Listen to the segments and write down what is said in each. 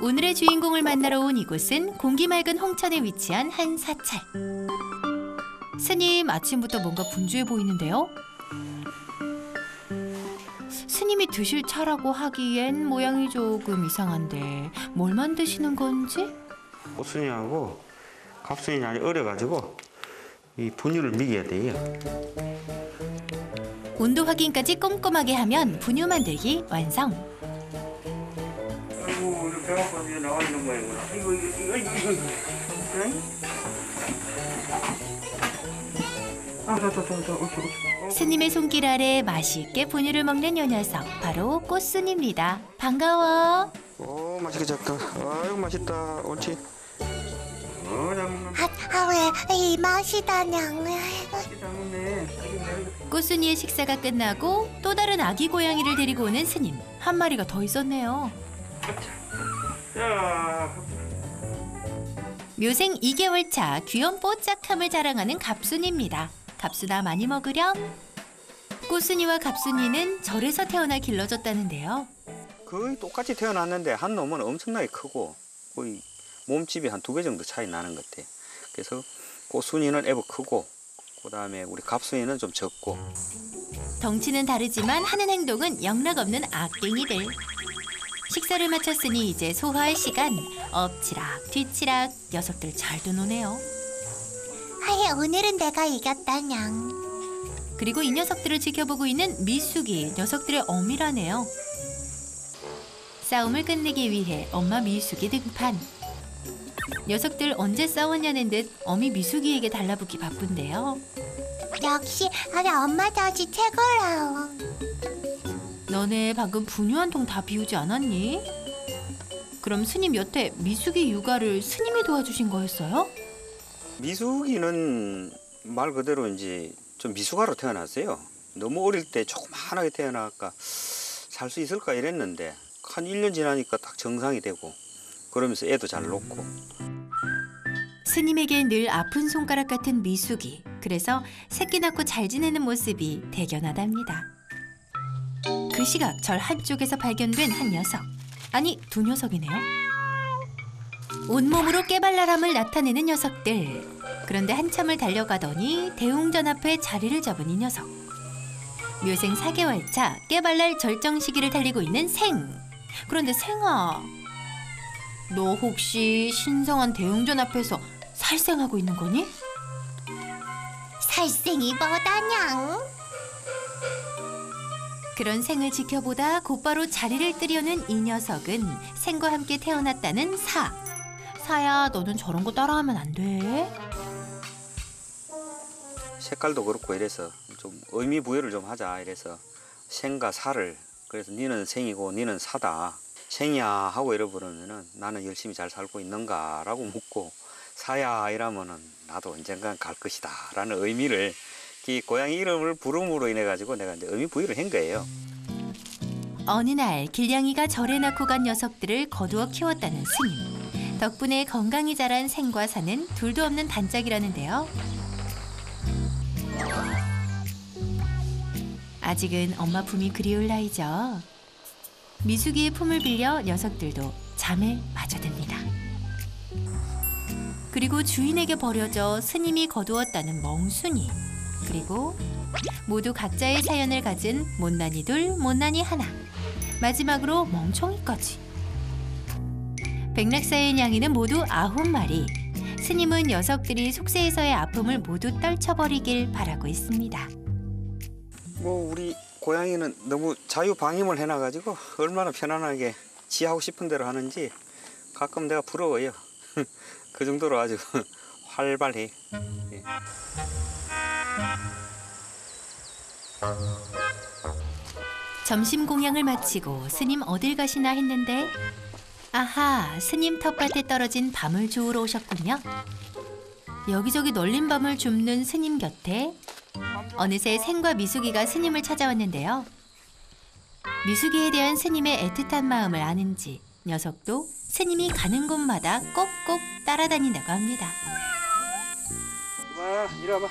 오늘의 주인공을 만나러 온 이곳은 공기 맑은 홍천에 위치한 한 사찰. 스님, 아침부터 뭔가 분주해 보이는데요. 스님이 드실 차라고 하기엔 모양이 조금 이상한데 뭘 만드시는 건지? 꽃순이하고 갑순이 아직 어려가지고 이 분유를 먹여야 돼요. 온도 확인까지 꼼꼼하게 하면 분유 만들기 완성. 아이고, 이거 배가 아파서 나와 있는 거야. 이거. 스님의 손길 아래 맛있게 분유를 먹는 요 녀석, 바로 꽃순입니다. 반가워. 오, 맛있게 잤다. 아이고, 맛있다. 옳지. 왜 이 맛이다냥. 꽃순이의 식사가 끝나고 또 다른 아기 고양이를 데리고 오는 스님. 한 마리가 더 있었네요. 자, 묘생 2개월 차 귀염 뽀짝함을 자랑하는 갑순입니다. 갑순아, 많이 먹으렴. 꽃순이와 갑순이는 절에서 태어나 길러졌다는데요. 거의 똑같이 태어났는데 한 놈은 엄청나게 크고 거의 몸집이 한 2배 정도 차이 나는 것 같아. 그래서 꽃순이는 애보 크고 그다음에 우리 갑순이는 좀 적고. 덩치는 다르지만 하는 행동은 영락없는 악갱이들. 식사를 마쳤으니 이제 소화할 시간. 엎치락 뒤치락 녀석들 잘도 노네요. 오늘은 내가 이겼다냥. 그리고 이 녀석들을 지켜보고 있는 미숙이 녀석들의 어미라네요. 싸움을 끝내기 위해 엄마 미숙이 등판. 녀석들 언제 싸웠냐는 듯 어미 미숙이에게 달라붙기 바쁜데요. 역시 엄마 젖이 최고라. 너네 방금 분유 한 통 다 비우지 않았니? 그럼 스님 여태 미숙이 육아를 스님이 도와주신 거였어요? 미숙이는 말 그대로 이제 좀 미숙아로 태어났어요. 너무 어릴 때 조그만하게 태어나니까 살 수 있을까 이랬는데 한 1년 지나니까 딱 정상이 되고 그러면서 애도 잘 놓고. 스님에게 늘 아픈 손가락 같은 미숙이. 그래서 새끼 낳고 잘 지내는 모습이 대견하답니다. 그 시각 절 한쪽에서 발견된 한 녀석. 아니, 두 녀석이네요. 온몸으로 깨발랄함을 나타내는 녀석들. 그런데 한참을 달려가더니 대웅전 앞에 자리를 잡은 이 녀석. 묘생 4개월 차 깨발랄 절정 시기를 달리고 있는 생. 그런데 생아, 너 혹시 신성한 대웅전 앞에서 살생하고 있는 거니? 살생이 뭐다냥. 그런 생을 지켜보다 곧바로 자리를 뜨려는 이 녀석은 생과 함께 태어났다는 사. 사야, 너는 저런 거 따라하면 안 돼. 색깔도 그렇고 이래서 좀 의미 부여를 좀 하자 이래서 생과 사를, 그래서 니는 생이고 니는 사다. 생이야 하고 이러 부르면은 나는 열심히 잘 살고 있는가 라고 묻고, 사야 이러면은 나도 언젠간 갈 것이다 라는 의미를, 이 고양이 이름을 부름으로 인해 가지고 내가 이제 의미 부여를 한 거예요. 어느 날 길냥이가 절에 낳고 간 녀석들을 거두어 키웠다는 스님. 덕분에 건강히 자란 생과 사는 둘도 없는 단짝이라는데요. 아직은 엄마 품이 그리울 나이죠. 미숙이의 품을 빌려 녀석들도 잠에 빠져듭니다. 그리고 주인에게 버려져 스님이 거두었다는 멍순이. 그리고 모두 각자의 사연을 가진 못난이 둘, 못난이 하나. 마지막으로 멍청이까지. 백락사의 냥이는 모두 9마리. 스님은 녀석들이 속세에서의 아픔을 모두 떨쳐버리길 바라고 있습니다. 뭐 우리 고양이는 너무 자유방임을 해놔가지고 얼마나 편안하게 지 하고 싶은 대로 하는지 가끔 내가 부러워요. 그 정도로 아주 활발해. 예. 점심 공양을 마치고 스님 어딜 가시나 했는데, 아하, 스님 텃밭에 떨어진 밤을 주우러 오셨군요. 여기저기 널린 밤을 줍는 스님 곁에 어느새 생과 미숙이가 스님을 찾아왔는데요. 미숙이에 대한 스님의 애틋한 마음을 아는지 녀석도 스님이 가는 곳마다 꼭꼭 따라다닌다고 합니다. 이리 와봐.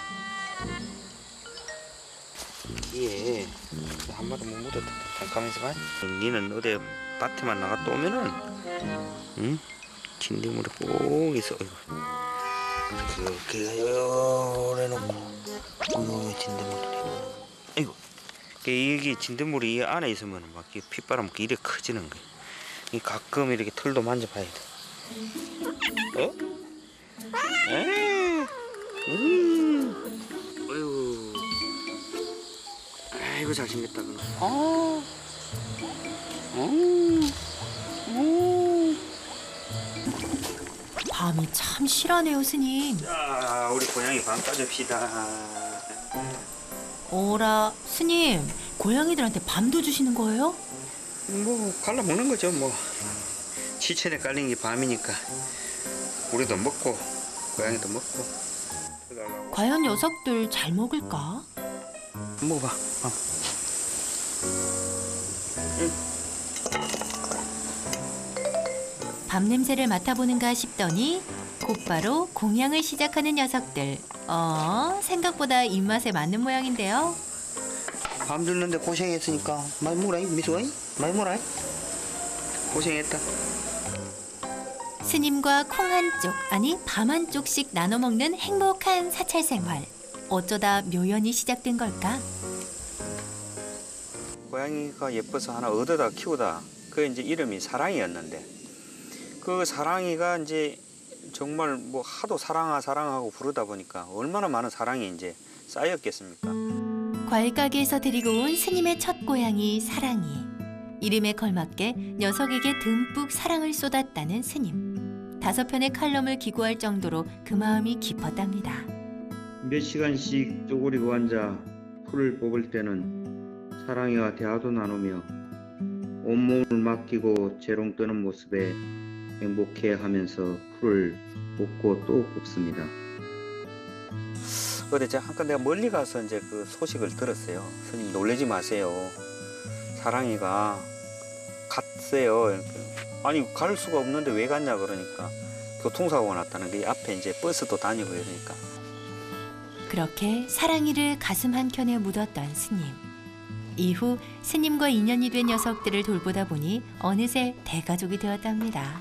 이게 한 마리 못 묻었다. 잠깐만 있어봐. 니는 어디 밭에만 나갔다 오면은 응? 진딧물이 꼭 있어. 이렇게 열어놓고 진딧물이. 아이고. 이게 진딧물이 이 안에 있으면 막 핏바람 이렇게 커지는 거야. 이 가끔 이렇게 털도 만져봐야 돼. 어? 에이. 어휴. 아이고 잘생겼다 그럼. 밤이 참 실하네요, 스님. 자, 우리 고양이 방 까줍시다. 오라, 스님, 고양이들한테 밤도 주시는 거예요? 뭐 갈라 먹는 거죠 뭐. 시체에 깔린 게 밤이니까 우리도 먹고 고양이도 먹고. 과연 녀석들 잘 먹을까? 먹어봐. 밤 냄새를 맡아보는가 싶더니 곧바로 공양을 시작하는 녀석들. 생각보다 입맛에 맞는 모양인데요. 밤 줬는데 고생했으니까 많이 먹어라 미소이. 많이 먹어라. 고생했다. 스님과 콩 한쪽, 아니 밤 한쪽씩 나눠 먹는 행복한 사찰 생활. 어쩌다 묘연이 시작된 걸까? 고양이가 예뻐서 하나 얻어다 키우다. 그 이제 이름이 사랑이였는데 그 사랑이가 이제 정말 뭐 하도 사랑하고 부르다 보니까 얼마나 많은 사랑이 이제 쌓였겠습니까? 과일 가게에서 데리고 온 스님의 첫 고양이 사랑이. 이름에 걸맞게 녀석에게 듬뿍 사랑을 쏟았다는 스님. 5편의 칼럼을 기고할 정도로 그 마음이 깊었답니다. 몇 시간씩 쪼그리고 앉아 풀을 뽑을 때는 사랑이와 대화도 나누며 온몸을 맡기고 재롱 뜨는 모습에 행복해하면서 풀을 뽑고 또 뽑습니다. 근데 잠깐 내가 멀리 가서 이제 그 소식을 들었어요. 스님 놀라지 마세요. 사랑이가 갔어요. 아니 갈 수가 없는데 왜 갔냐 그러니까 교통사고가 났다는 게 앞에 이제 버스도 다니고 이러니까. 그렇게 사랑이를 가슴 한켠에 묻었던 스님. 이후 스님과 인연이 된 녀석들을 돌보다 보니 어느새 대가족이 되었답니다.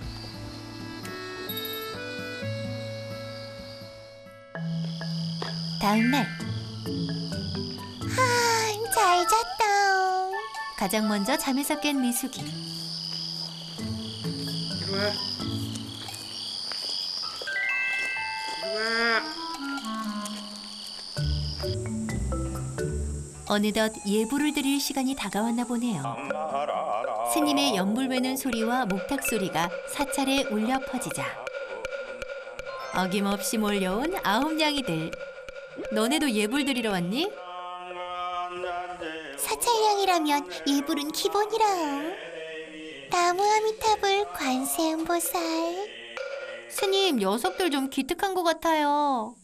다음 날 잘 잤다. 가장 먼저 잠에서 깬 미숙이. 이리 와. 어느덧 예불을 드릴 시간이 다가왔나 보네요. 스님의 연불 외는 소리와 목탁 소리가 사찰에 울려 퍼지자 어김없이 몰려온 9냥이들. 너네도 예불 드리러 왔니? 사찰량이라면 예불은 기본이라. 나무 아미타불 관세음보살. 스님, 녀석들 좀 기특한 것 같아요.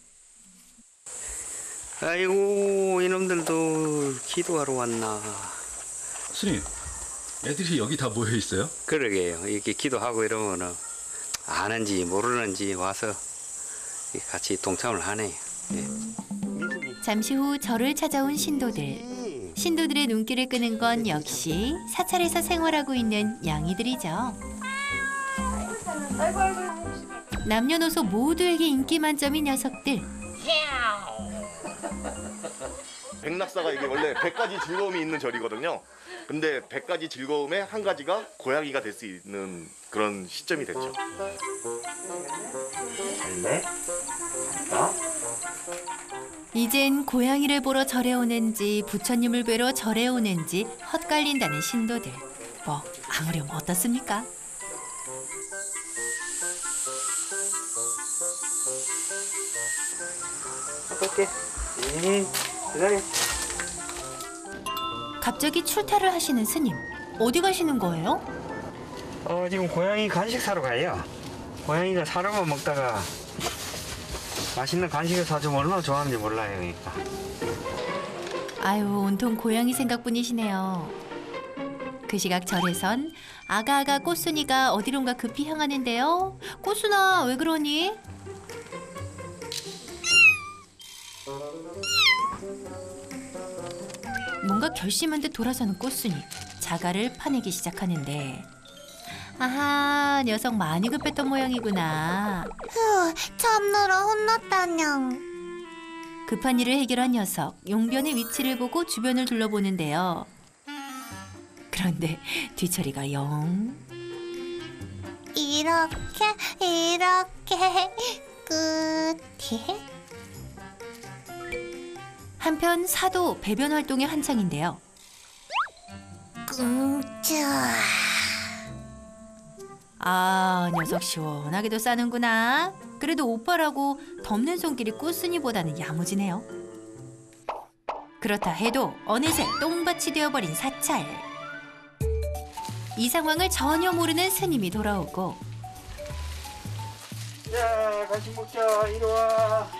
아이고 이놈들도 기도하러 왔나. 스님, 애들이 여기 다 모여 있어요? 그러게요. 이렇게 기도하고 이러면은 아는지 모르는지 와서 같이 동참을 하네요. 예. 잠시 후 절을 찾아온 신도들. 신도들의 눈길을 끄는 건 역시 사찰에서 생활하고 있는 양이들이죠. 남녀노소 모두에게 인기 만점인 녀석들. 백낙사가 이게 원래 100가지 즐거움이 있는 절이거든요. 근데 100가지 즐거움의 한 가지가 고양이가 될 수 있는 그런 시점이 됐죠. 이젠 고양이를 보러 절에 오는지 부처님을 뵈러 절에 오는지 헛갈린다는 신도들. 뭐 아무렴 어떻습니까? 어떨게? 기다려. 갑자기 출타를 하시는 스님. 어디 가시는 거예요? 지금 고양이 간식 사러 가요. 고양이가 사료만 먹다가 맛있는 간식을 사주면 얼마나 좋아하는지 몰라요. 그러니까. 아유, 온통 고양이 생각뿐이시네요. 그 시각 절에선 아가아가 꽃순이가 어디론가 급히 향하는데요. 꽃순아, 왜 그러니? 뭔가 결심한 듯 돌아서는 꽃순이. 자갈을 파내기 시작하는데 아하, 녀석 많이 급했던 모양이구나. 휴, 참느라 혼났다냥. 급한 일을 해결한 녀석, 용변의 위치를 보고 주변을 둘러보는데요. 그런데 뒤처리가 영. 이렇게 끝이. 한편 사도 배변 활동에 한창인데요. 끔짝. 아, 녀석 시원하게도 싸는구나. 그래도 오빠라고 덮는 손길이 꽃순이보다는 야무지네요. 그렇다 해도 어느새 똥밭이 되어버린 사찰. 이 상황을 전혀 모르는 스님이 돌아오고 자, 간식 먹자. 이리 와.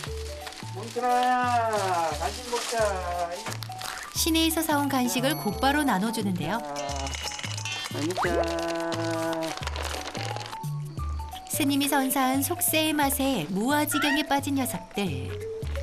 뭉쳐라. 간식 먹자. 시내에서 사온 간식을 곧바로 나눠주는데요. 먹자. 스님이 선사한 속세의 맛에 무아지경에 빠진 녀석들.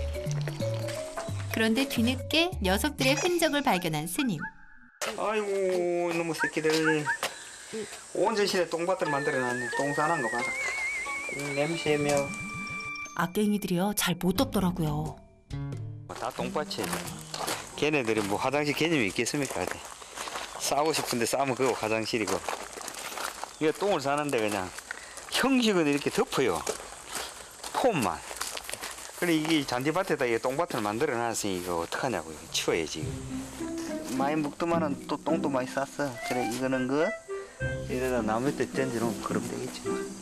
그런데 뒤늦게 녀석들의 흔적을 발견한 스님. 아이고, 이놈의 새끼들. 온 전신에 똥밭을 만들어놨네. 똥 싸는 거 봐라. 냄새며. 악갱이들이요, 잘 못 덮더라고요. 다 똥밭이지. 걔네들이 뭐 화장실 개념이 있겠습니까? 싸고 싶은데 싸면 그거 화장실이고. 이거 똥을 싸는데 그냥 형식은 이렇게 덮어요. 폼만. 그래 이게 잔디밭에다 이 똥밭을 만들어 놨으니 이거 어떡하냐고요. 치워야지. 많이 묵더만은 또 똥도 많이 쌌어. 그래 이거는 그 이래다 나무에 던지놓으면 그러면 되겠지.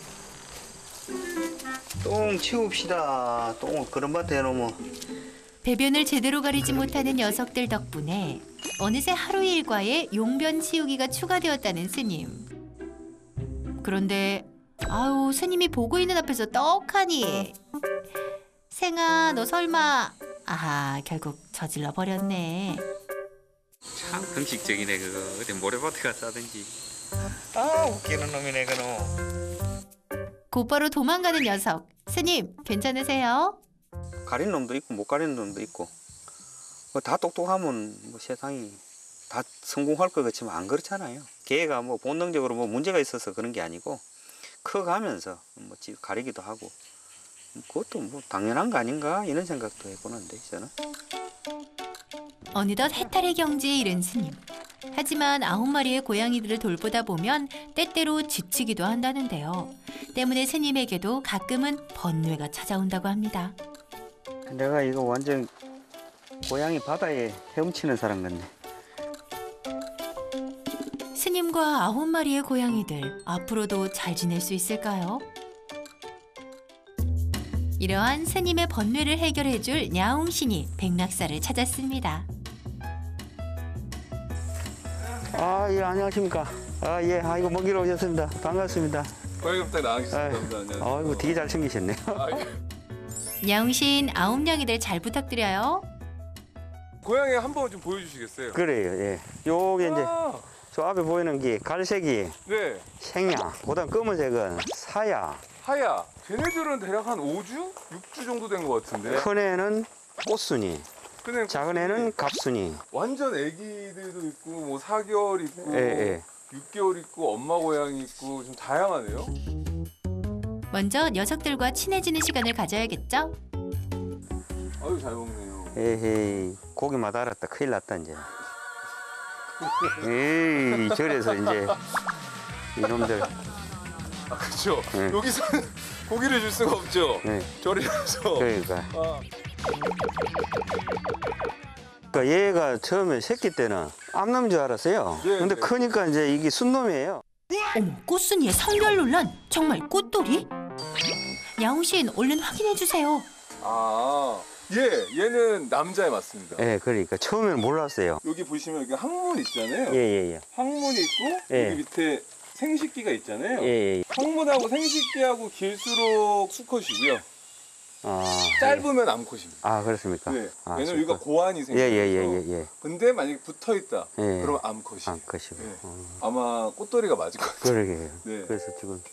똥 치웁시다. 똥을 그런 밭에 해놓으면. 배변을 제대로 가리지 못하는 녀석들 덕분에 어느새 하루 일과에 용변 치우기가 추가되었다는 스님. 그런데 아유, 스님이 보고 있는 앞에서 떡하니. 생아, 너 설마. 아하, 결국 저질러 버렸네. 참 금식적이네 그거. 어디 모래밭에 가서 싸든지. 아 웃기는 놈이네 그놈. 곧바로 도망가는 녀석. 스님, 괜찮으세요? 가린 놈도 있고 못 가리는 놈도 있고. 다 똑똑하면 뭐 세상이 다 성공할 것 같지만 안 그렇잖아요. 걔가 뭐 본능적으로 뭐 문제가 있어서 그런 게 아니고 커가면서 뭐 가리기도 하고 그것도 뭐 당연한 거 아닌가 이런 생각도 해보는데 저는. 어느덧 해탈의 경지에 이른 스님. 하지만 9마리의 고양이들을 돌보다 보면 때때로 지치기도 한다는데요. 때문에 스님에게도 가끔은 번뇌가 찾아온다고 합니다. 내가 이거 완전 고양이 바다에 헤엄치는 사람 같네. 스님과 9마리의 고양이들, 앞으로도 잘 지낼 수 있을까요? 이러한 스님의 번뇌를 해결해줄 냐옹신이 백낙사를 찾았습니다. 아, 예, 안녕하십니까. 아, 예, 아이고, 먹이러 오셨습니다. 반갑습니다. 고양이 딱 나가셨습니다. 안녕하세요. 아이고, 되게 잘생기셨네요. 냐옹신 9냥이들 잘 부탁드려요. 고양이 한번 좀 보여주시겠어요? 그래요, 예. 요게 이제 저 앞에 보이는 게 갈색이 네. 생야, 그다음 검은색은 사야, 하야. 걔네들은 대략 한 5주? 6주 정도 된 것 같은데. 큰 애는 꽃순이, 근데 작은 애는 갑순이. 완전 애기들도 있고 뭐 4개월 있고 예, 예. 6개월 있고 엄마 고양이 있고 좀 다양하네요. 먼저 녀석들과 친해지는 시간을 가져야겠죠? 아유 잘 먹네요. 에헤이, 고기맛 알았다. 큰일 났다, 이제. 에이, 저래서 이제 이놈들. 아 그렇죠. 네. 여기서는 고기를 줄 수가 없죠. 네. 저리라서. 그러니까. 아, 그러니까 얘가 처음에 새끼 때는 암놈인 줄 알았어요. 예, 근데 네. 크니까 이제 이게 순놈이에요. 어머, 꽃순이의 성별 논란? 정말 꽃돌이? 냐옹신, 얼른 확인해 주세요. 아, 예, 얘는 남자애 맞습니다. 예, 그러니까 처음에는 몰랐어요. 여기 보시면 여기 항문 있잖아요. 예, 예, 예. 항문이 있고 예. 여기 밑에 생식기가 있잖아요. 예, 예. 항문하고 생식기하고 길수록 수컷이고요. 아, 짧으면 암컷입니다. 아, 그렇습니까? 네. 아, 왜냐면 여기가 수컷. 고환이 예, 생겨서. 예, 예, 예, 예. 근데 만약에 붙어 있다. 예. 그러면 암컷이에요. 아, 것이고. 네. 아마 꽃돌이가 맞을 것 같아요. 그러게요. 네. 그래서 지금.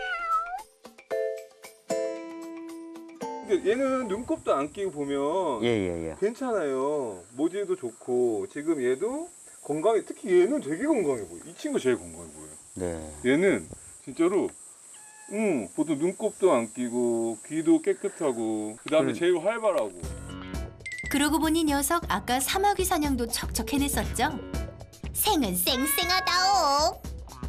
근데 얘는 눈곱도 안 끼고 보면 예, 예, 예. 괜찮아요. 모질도 좋고 지금 얘도 건강해. 특히 얘는 되게 건강해 보여. 이 친구 제일 건강해 보여. 네. 얘는 진짜로 보통 눈곱도 안 끼고 귀도 깨끗하고 그다음에 제일 활발하고. 그러고 보니 녀석 아까 사마귀 사냥도 척척 해냈었죠? 생은 쌩쌩하다오.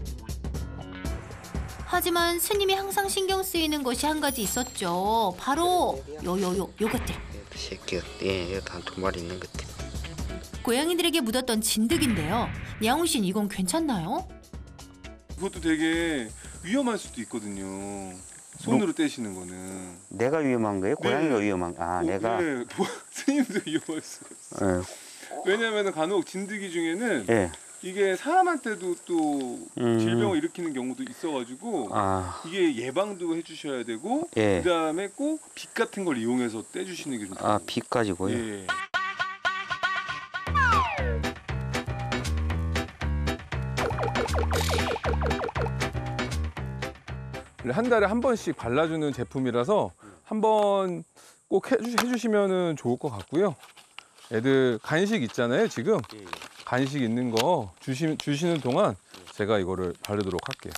하지만 스님이 항상 신경 쓰이는 것이 한 가지 있었죠. 바로 요것들. 새끼, 예, 여기 한2 마리 있는 것들. 고양이들에게 묻었던 진드기인데요. 야옹 씨는 이건 괜찮나요? 그것도 되게 위험할 수도 있거든요. 손으로 떼시는 거는. 내가 위험한 거예요? 고양이가 네. 위험한 거? 아, 내가. 네, 스님도 위험할 수가 있어요. 예. 왜냐하면 간혹 진드기 중에는 예. 이게 사람한테도 또 음. 질병을 일으키는 경우도 있어가지고 아, 이게 예방도 해주셔야 되고 예. 그다음에 꼭 빛 같은 걸 이용해서 떼주시는 게 좋다고. 아, 빛 가지고요. 예. 한 달에 한 번씩 발라주는 제품이라서 한 번 꼭 해주시면 좋을 것 같고요. 애들 간식 있잖아요, 지금. 간식 있는 거 주시는 동안 제가 이거를 바르도록 할게요.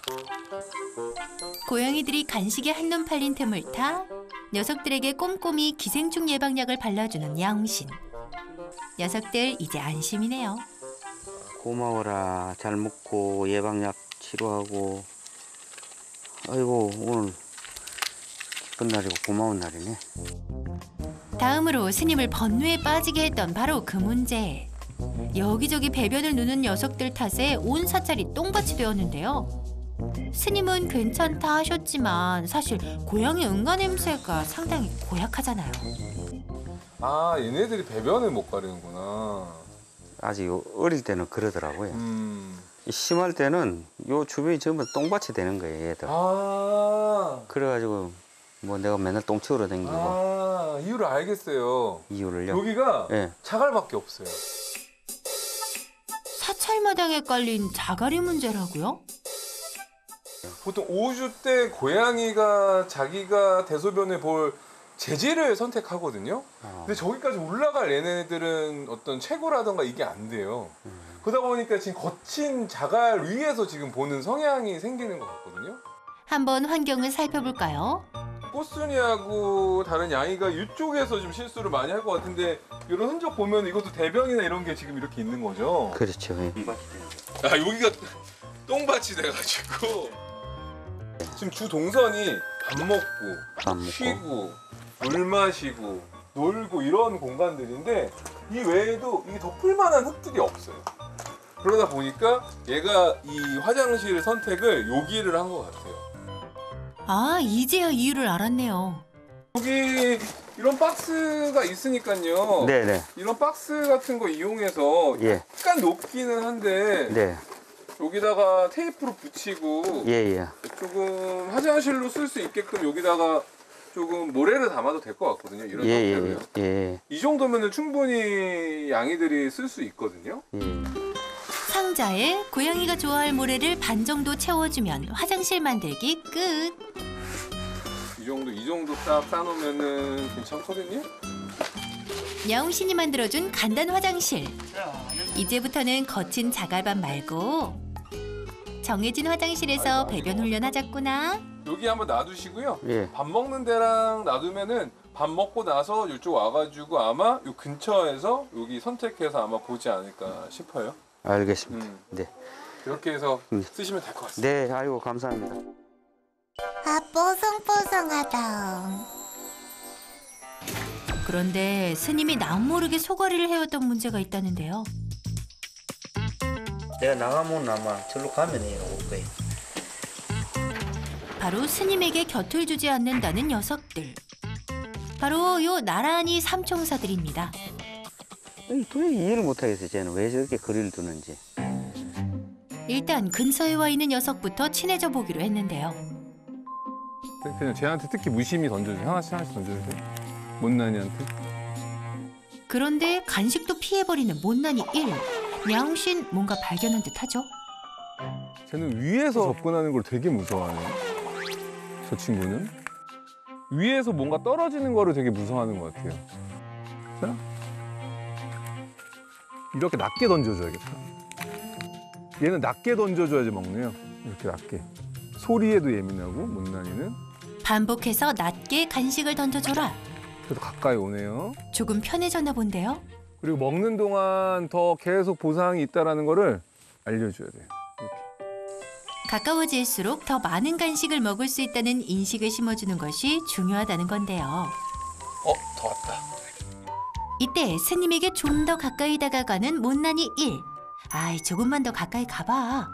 고양이들이 간식에 한눈 팔린 틈을 타 녀석들에게 꼼꼼히 기생충 예방약을 발라주는 야옹신. 녀석들 이제 안심이네요. 고마워라. 잘 먹고 예방약 치료하고. 아이고, 오늘 기쁜 날이고 고마운 날이네. 다음으로 스님을 번뇌에 빠지게 했던 바로 그 문제. 여기저기 배변을 누는 녀석들 탓에 온 사찰이 똥밭이 되었는데요. 스님은 괜찮다 하셨지만 사실 고양이 응가 냄새가 상당히 고약하잖아요. 아, 얘네들이 배변을 못 가리는구나. 아직 어릴 때는 그러더라고요. 심할 때는 요 주변이 전부 똥밭이 되는 거예요, 얘들. 아, 그래가지고 뭐 내가 맨날 똥 치우러 다니고 이유를 알겠어요. 이유를요. 여기가 예. 자갈밖에 없어요. 사찰마당에 깔린 자갈이 문제라고요? 보통 5주 때 고양이가 자기가 대소변을 볼 재질을 선택하거든요. 근데 저기까지 올라갈 얘네들은 어떤 체구라던가 이게 안 돼요. 그러다 보니까 지금 거친 자갈 위에서 지금 보는 성향이 생기는 것 같거든요. 한번 환경을 살펴볼까요? 꽃순이하고 다른 양이가 이쪽에서 좀 실수를 많이 할 것 같은데 이런 흔적 보면 이것도 대변이나 이런 게 지금 이렇게 있는 거죠. 그렇죠. 예. 아, 여기가 똥밭이 돼가지고 지금 주 동선이 밥 먹고, 밥 먹고. 쉬고, 물 마시고, 놀고 이런 공간들인데 이 외에도 이게 덮을 만한 흙들이 없어요. 그러다 보니까 얘가 이 화장실 선택을 여기를 한 것 같아요. 아, 이제야 이유를 알았네요. 여기 이런 박스가 있으니까요. 네네. 이런 박스 같은 거 이용해서 예. 약간 높기는 한데 네. 여기다가 테이프로 붙이고 예예. 조금 화장실로 쓸 수 있게끔 여기다가 조금 모래를 담아도 될 것 같거든요. 이런 예예. 상태로요. 예. 이 정도면 충분히 양이들이 쓸 수 있거든요. 예. 상자에 고양이가 좋아할 모래를 반 정도 채워주면 화장실 만들기 끝. 이 정도 딱 싸놓으면은 괜찮거든요. 야옹신이 만들어준 간단 화장실. 이제부터는 거친 자갈밥 말고 정해진 화장실에서 배변 훈련하자꾸나. 여기 한번 놔두시고요. 예. 밥 먹는 데랑 놔두면은 밥 먹고 나서 이쪽 와가지고 아마 요 근처에서 여기 선택해서 아마 보지 않을까 싶어요. 알겠습니다. 네. 이렇게 해서 쓰시면 될 것 같습니다. 네. 아이고 감사합니다. 아, 뽀송뽀송하다. 그런데 스님이 남모르게 소가리를 해왔던 문제가 있다는데요. 내가 나가면 아마 절로 가면 올 거예요. 바로 스님에게 곁을 주지 않는다는 녀석들. 바로 요 나란히 삼총사들입니다. 도저히 이해를 못하겠어요. 쟤는 왜 저렇게 거리를 두는지. 일단 근처에 와 있는 녀석부터 친해져 보기로 했는데요. 그냥 쟤한테 특히 무심히 던져주세요. 하나씩 던져주세요. 못난이한테. 그런데 간식도 피해버리는 못난이 1. 야옹신 뭔가 발견한 듯하죠? 쟤는 위에서 접근하는 걸 되게 무서워하네요. 저 친구는. 위에서 뭔가 떨어지는 거를 되게 무서워하는 것 같아요. 자. 이렇게 낮게 던져줘야겠다. 얘는 낮게 던져줘야지 먹네요. 이렇게 낮게. 소리에도 예민하고 못난이는. 반복해서 낮게 간식을 던져줘라. 그래도 가까이 오네요. 조금 편해졌나 본데요. 그리고 먹는 동안 더 계속 보상이 있다는 거를 알려줘야 돼요. 이렇게. 가까워질수록 더 많은 간식을 먹을 수 있다는 인식을 심어주는 것이 중요하다는 건데요. 더 왔다. 이때 스님에게 좀 더 가까이 다가가는 못난이 1. 아이, 조금만 더 가까이 가봐.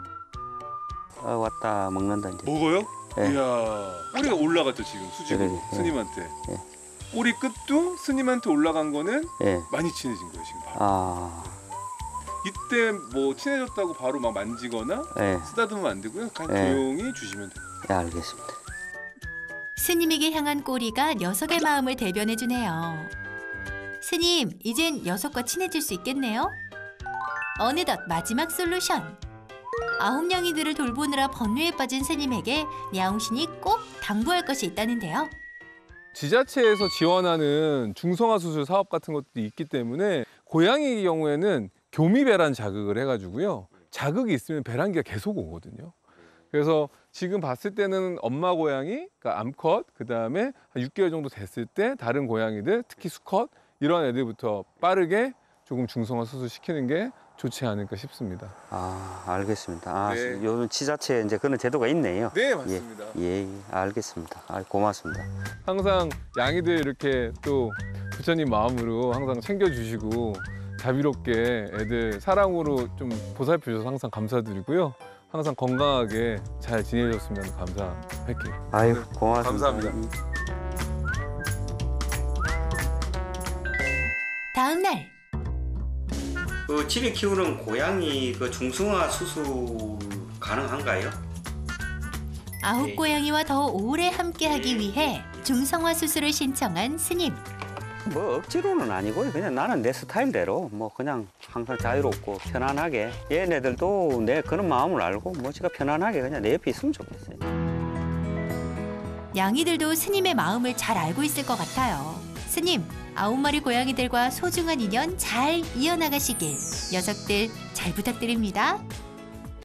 왔다 먹는다 이제. 먹어요? 네. 이야, 꼬리가 올라갔죠 지금 수직으로 네. 스님한테. 네. 꼬리 끝도 스님한테 올라간 거는 예. 많이 친해진 거예요 지금 바로. 아, 이때 뭐 친해졌다고 바로 막 만지거나 예. 쓰다듬으면 안 되고요. 그냥 네. 조용히 주시면 돼요. 예, 알겠습니다. 스님에게 향한 꼬리가 녀석의 마음을 대변해주네요. 스님, 이젠 녀석과 친해질 수 있겠네요? 어느덧 마지막 솔루션. 9냥이들을 돌보느라 번뇌에 빠진 스님에게 냐옹신이 꼭 당부할 것이 있다는데요. 지자체에서 지원하는 중성화 수술 사업 같은 것도 있기 때문에 고양이 경우에는 교미 배란 자극을 해가지고요. 자극이 있으면 배란기가 계속 오거든요. 그래서 지금 봤을 때는 엄마 고양이, 그러니까 암컷, 그 다음에 한 6개월 정도 됐을 때 다른 고양이들, 특히 수컷 이런 애들부터 빠르게 조금 중성화 수술 시키는 게 좋지 않을까 싶습니다. 아, 알겠습니다. 아, 네. 요즘 지자체에 이제 그런 제도가 있네요. 네, 맞습니다. 예, 알겠습니다. 아, 고맙습니다. 항상 양이들 이렇게 또 부처님 마음으로 항상 챙겨주시고 자비롭게 애들 사랑으로 좀 보살펴 주셔서 항상 감사드리고요. 항상 건강하게 잘 지내셨으면 감사할게요. 아유, 고맙습니다. 감사합니다. 다음 날 그 집에 키우는 고양이 그 중성화 수술 가능한가요? 9 고양이와 더 오래 함께하기 위해 중성화 수술을 신청한 스님. 뭐 억지로는 아니고요. 그냥 나는 내 스타일대로 뭐 그냥 항상 자유롭고 편안하게 얘네들도 내 그런 마음을 알고 뭐 제가 편안하게 그냥 내 옆에 있으면 좋겠어요. 양이들도 스님의 마음을 잘 알고 있을 것 같아요. 스님, 9마리 고양이들과 소중한 인연 잘 이어나가시길 녀석들 잘 부탁드립니다.